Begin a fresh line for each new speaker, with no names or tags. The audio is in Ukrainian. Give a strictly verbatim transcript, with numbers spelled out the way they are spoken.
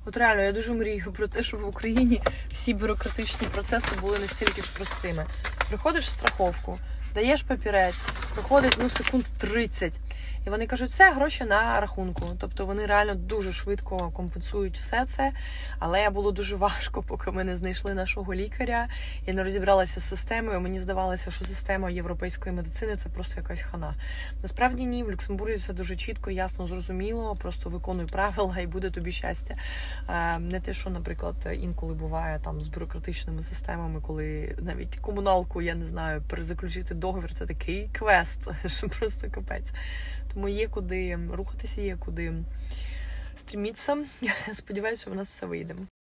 От реально, я дуже мрію про те, щоб в Україні всі бюрократичні процеси були настільки ж простими. Приходиш в страховку, даєш папірець, проходить ну секунд тридцять. І вони кажуть, все, гроші на рахунку. Тобто вони реально дуже швидко компенсують все це. Але було дуже важко, поки ми не знайшли нашого лікаря і не розібралися з системою. Мені здавалося, що система європейської медицини – це просто якась хана. Насправді ні, в Люксембурзі все дуже чітко, ясно, зрозуміло. Просто виконуй правила і буде тобі щастя. Не те, що, наприклад, інколи буває там з бюрократичними системами, коли навіть комуналку, я не знаю, перезаключити договір – це такий квест, що просто капець. Тому є куди рухатися, є куди стрімітися. Сподіваюся, що в нас все вийде.